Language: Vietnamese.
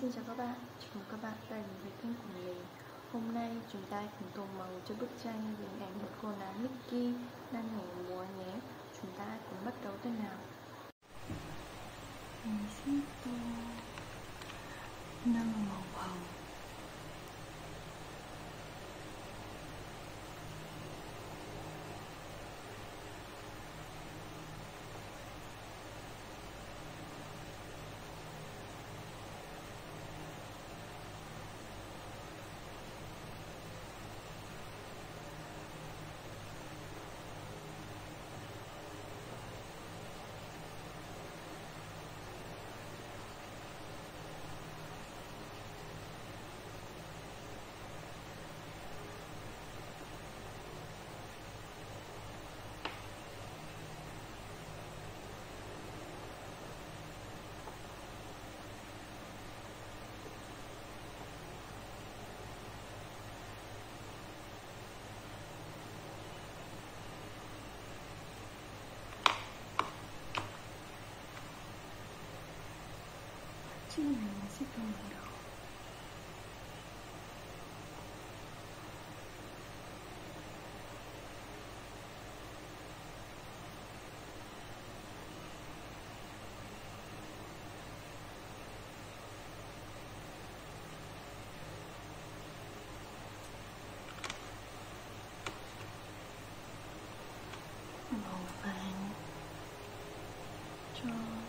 Xin chào các bạn, chào mừng các bạn đã đến với kênh của mình. Hôm nay chúng ta cùng tô màu cho bức tranh về hình ảnh một cô nàng Mickey đang nhảy múa nhé. Chúng ta cùng bắt đầu thôi nào. Mình sẽ tô nâng màu hồng. Chứ mình sẽ tô màu đỏ. Màu vàng cho